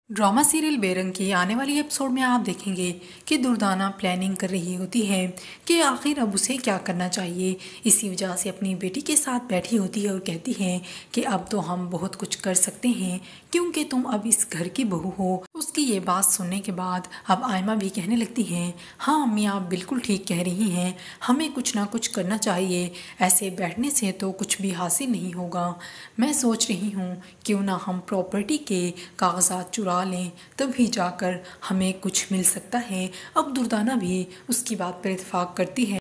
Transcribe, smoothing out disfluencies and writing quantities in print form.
Drama serial बेरंग की आने वाली एपिसोड में आप देखेंगे कि दुर्दाना प्लानिंग कर रही होती है कि आखिर अब उसे क्या करना चाहिए। इसी वजह से अपनी बेटी के साथ बैठी होती है और कहती है कि अब तो हम बहुत कुछ कर सकते हैं क्योंकि तुम अब इस घर की बहू हो। उसकी ये बात सुनने के बाद अब आयमा भी कहने लगती हैं, हाँ अम्मी आप बिल्कुल ठीक कह रही हैं, हमें कुछ ना कुछ करना चाहिए, ऐसे बैठने से तो कुछ भी हासिल नहीं होगा। मैं सोच रही हूँ क्यों ना हम प्रॉपर्टी के कागजात चुरा लें, तभी जाकर हमें कुछ मिल सकता है। अब दुर्दाना भी उसकी बात पर इत्तेफाक करती है।